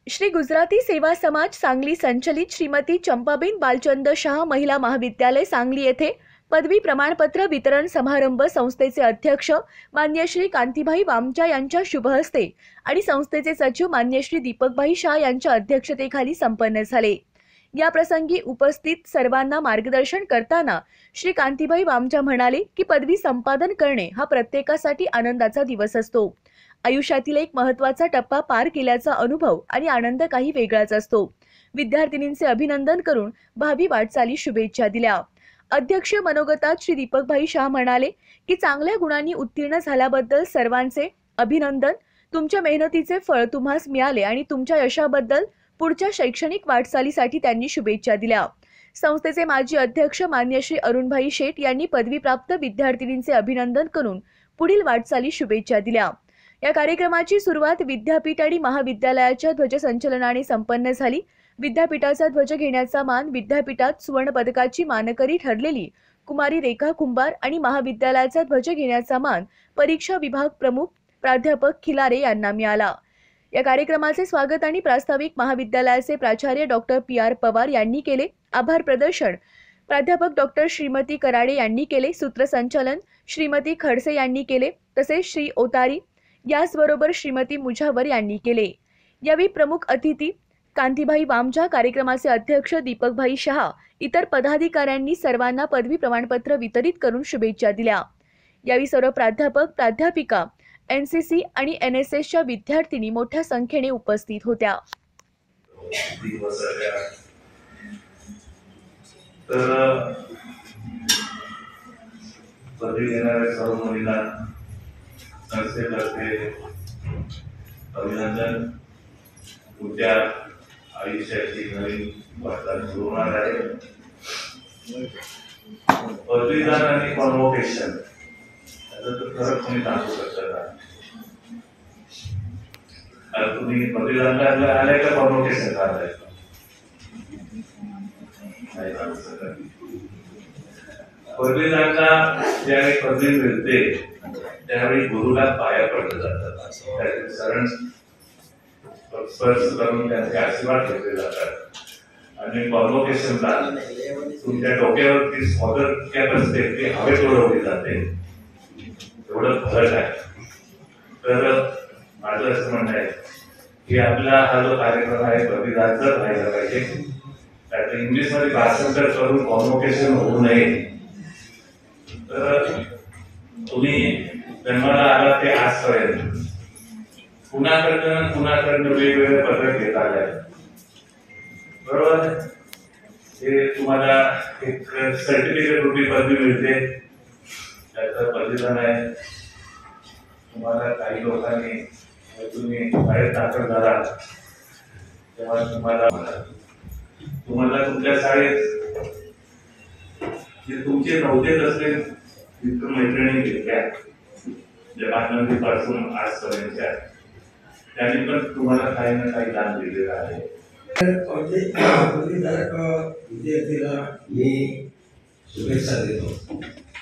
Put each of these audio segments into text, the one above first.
श्री गुजराती सेवा समाज सांगली संचलित श्रीमती चंपाबेन बालचंद शाह महिला महाविद्यालय सांगली येथे पदवी प्रमाणपत्र वितरण समारंभ संस्थेचे अध्यक्ष मान्य श्री कांतीभाई वामचा यांच्या शुभ हस्ते आणि संस्थेचे सचिव मान्य श्री दीपकभाई शाह यांच्या अध्यक्षतेखाली संपन्न झाले। या प्रसंगी उपस्थित सर्वांना मार्गदर्शन करताना श्री कांतीभाई वामचा म्हणाले की पदवी संपादन करणे हा प्रत्येकासाठी आनंदाचा दिवस असतो। आयुष्यातील एक महत्त्वाचा टप्पा पार केल्याचा अनुभव आणि आनंद काही वेगळाच असतो। विद्यार्थिनींचे अभिनंदन करून भावी वाटचाली शुभेच्छा दिल्या। अध्यक्ष मनोगतात श्री दीपकभाई शाह म्हणाले की चांगल्या गुणांनी उत्तीर्ण झाल्याबद्दल सर्वांचे अभिनंदन। तुमच्या मेहनतीचे फळ तुम्हास मिळाले आणि तुमच्या यशाबद्दल पुढच्या शैक्षणिक वाटचालीसाठी त्यांनी शुभेच्छा दिल्या। संस्थेचे माजी अध्यक्ष मान्य श्री अरुणभाई शेठ यांनी पदवीप्राप्त विद्यार्थिनींचे अभिनंदन करून पुढील वाटचाली शुभेच्छा दिल्या। या कार्यक्रमाची सुरुवात विद्यापीठ आणि महाविद्यालयाच्या ध्वजसंचलनाने संपन्न झाली। विद्यापीठाचा ध्वज घेण्याचा मान विद्यापीठात सुवर्ण पदकाची मानकरी ठरलेली कुमारी रेखा कुंभार आणि महाविद्यालयाचा ध्वज घेण्याचा मान परीक्षा विभाग प्रमुख प्राध्यापक खिलारे यांना मिळाला। या कार्यक्रमाचे स्वागत आणि प्रास्ताविक महाविद्यालयाचे प्राचार्य डॉक्टर PR पवार यांनी केले। आभार प्रदर्शन प्राध्यापक डॉक्टर श्रीमती कराडे यांनी केले। सूत्रसंचालन श्रीमती खडसे यांनी केले, तसेच श्री ओतारी याचबरोबर श्रीमती मुझावर यांनी केले। यावेळी प्रमुख अतिथी कांतीभाई वामचा, कार्यक्रमाचे अध्यक्ष दीपकभाई शाह, इतर पदाधिकाऱ्यांनी सर्वांना पदवी प्रमाणपत्र वितरित करून शुभेच्छा दिल्या। यावेळी सर्व प्राध्यापक प्राध्यापिका, NCC आणि NSSच्या विद्यार्थिनी मोठ्या संख्येने उपस्थित होत्या। अभिनंदन। तुमच्या आयुष्याची नवीन वाटचाल सुरू होणार आहे। पदवीदान आणि कॉन्व्होकेशन याचं तर खरंच तुम्ही सांगू शकता का? तुम्ही पदवीदानाला आलाय का कॉन्व्होकेशन आलाय? नाही सांगू शकत। पदवीदानाला ज्यावेळी पदवी मिळते त्यावेळी गुरुला पाया पडलं जातात, त्याचे शरण स्पर्श करून त्यांचे आशीर्वाद घेतले जातात। आणि कॉन्व्होकेशनला तुमच्या डोक्यावरती स्कॉलर कॅप असते ती हवेत उडवली जाते, एवढं फरक आहे। तर माझं असं म्हणणं आहे की आपला हा जो कार्यक्रम आहे पदवीदानचाच राहिला पाहिजे। त्याचं इंग्लिशमध्ये भाषांतर करून कॉन्व्होकेशन होऊ नये। तर तुम्ही जन्माला आला ते आजपर्यंत कुणाकडनं वेगवेगळे पदक घेत आले, बरोबर? हे तुम्हाला एक सर्टिफिकेट रूपी पदवी मिळते, त्याचं बलिदान आहे। तुम्हाला काही लोकांनी तुम्ही बाहेर दाखल झाला तेव्हा तुम्हाला तुमच्या शाळेत जे तुमचे नव्हते तसले मैत्रिणी घेतल्या जगानंदीपासून आजपर्यंतच्या, त्यांनी पण तुम्हाला काही ना काही दान दिलेलं आहे। विद्यार्थीला मी शुभेच्छा देतो।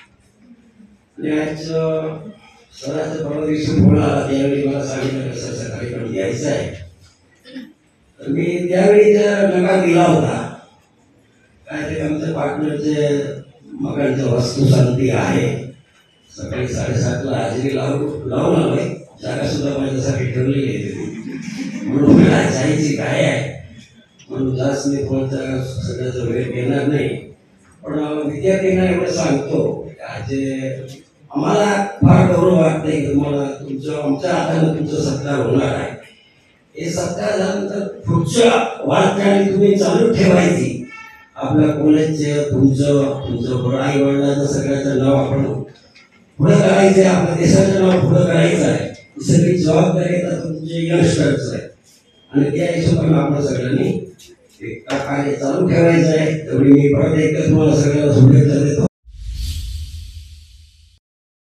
आज सरांचा परवा दिवशी फोन आला, त्यावेळी मला सांगितलं कसं सकाळी पण यायचं आहे। तर मी त्यावेळी नकार दिला होता। काय ते आमच्या पार्टनरचे मकानचं वास्तुशांती आहे, सकाळी 7:30ला हजेरी लावून आलोय। जागा सुद्धा माझ्यासाठी ठरलेली आहे, म्हणून मला जायची काय आहे म्हणून जास्त मी फोनचा सगळ्याचा वेळ घेणार नाही। पण विद्यार्थ्यांना एवढं सांगतो आज आम्हाला फार गौरव वाटतंय की तुम्हाला आमच्या हाताने तुमचा सत्कार होणार आहे। हे सत्कार झाल्यानंतर पुढच्या वाटचाली तुम्ही चालू ठेवायची। आपल्या कॉलेजचे तुमचं आई वडिलांचं सगळ्याचं नाव आपण पुढं करायचं आहे, आपल्या देशाचं नाव पुढं करायचं आहे। ही सगळी जबाबदारी आता तुमचे यंगस्टर्स आहे आणि त्या हिशोबाने आपण सगळ्यांनी कार्य चालू ठेवायचं आहे। तेवढी मी परत एकदा तुम्हाला सगळ्यांना शुभेच्छा देतो।